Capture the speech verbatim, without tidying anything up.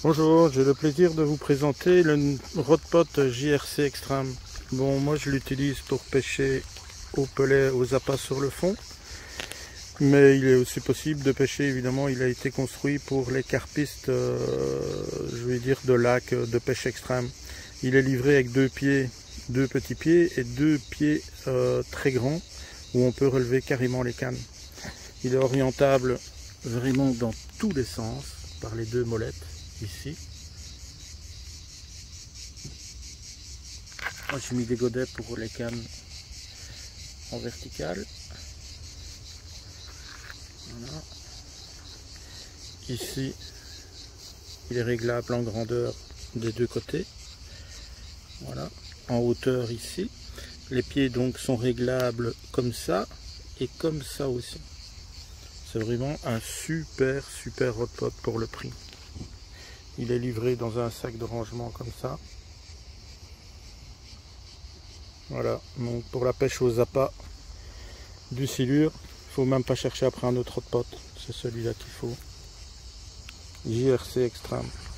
Bonjour, j'ai le plaisir de vous présenter le Rodpot J R C Extreme. Bon, moi je l'utilise pour pêcher au pelet, aux appâts sur le fond. Mais il est aussi possible de pêcher, évidemment, il a été construit pour les carpistes, euh, je vais dire, de lac de pêche extrême. Il est livré avec deux pieds, deux petits pieds et deux pieds euh, très grands où on peut relever carrément les cannes. Il est orientable vraiment dans tous les sens par les deux molettes ici. Moi j'ai mis des godets pour les cannes en verticale. Voilà. Ici, il est réglable en grandeur des deux côtés. Voilà. En hauteur ici. Les pieds donc sont réglables comme ça et comme ça aussi. C'est vraiment un super super Rodpot pour le prix. Il est livré dans un sac de rangement comme ça. Voilà, donc pour la pêche aux appâts du silure, il faut même pas chercher après un autre Rodpot. C'est celui-là qu'il faut. J R C Extreme.